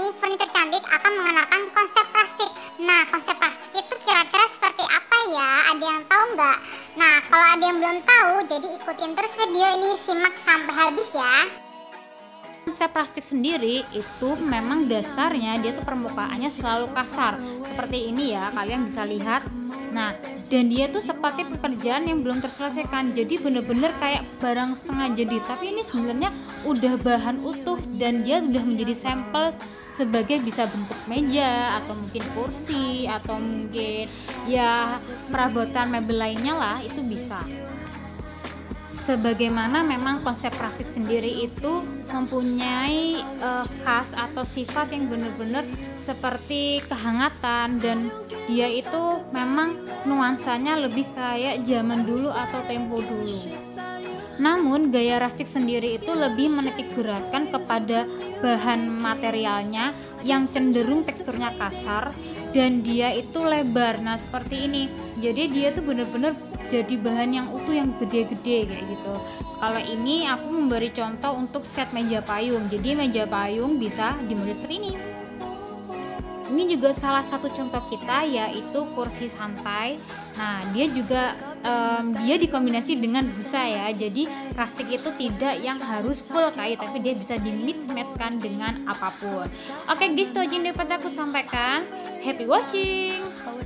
furniture cantik akan mengenakan konsep plastik. Nah, konsep plastik itu kira-kira seperti apa ya? Ada yang tahu nggak? Nah, kalau ada yang belum tahu, jadi ikutin terus video ini, simak sampai habis ya. Konsep plastik sendiri itu memang dasarnya dia tuh permukaannya selalu kasar seperti ini ya, kalian bisa lihat. Nah, dan dia tuh seperti pekerjaan yang belum terselesaikan, jadi bener-bener kayak barang setengah jadi, tapi ini sebenarnya udah bahan utuh dan dia udah menjadi sampel sebagai bisa bentuk meja atau mungkin kursi atau mungkin ya perabotan mebel lainnya lah, itu bisa. Sebagaimana memang konsep plastik sendiri itu mempunyai khas atau sifat yang benar-benar seperti kehangatan, dan dia itu memang nuansanya lebih kayak zaman dulu atau tempo dulu. Namun gaya rustic sendiri itu lebih menitik beratkan kepada bahan materialnya yang cenderung teksturnya kasar dan dia itu lebar. Nah, seperti ini. Jadi dia tuh bener-bener jadi bahan yang utuh yang gede-gede kayak gitu. Kalau ini aku memberi contoh untuk set meja payung. Jadi meja payung bisa dimodel seperti ini. Ini juga salah satu contoh kita, yaitu kursi santai. Nah, dia juga dia dikombinasi dengan busa ya. Jadi rustic itu tidak yang harus full kayu, tapi dia bisa di mix matchkan dengan apapun. Oke guys, itu aja yang dapat aku sampaikan. Happy watching.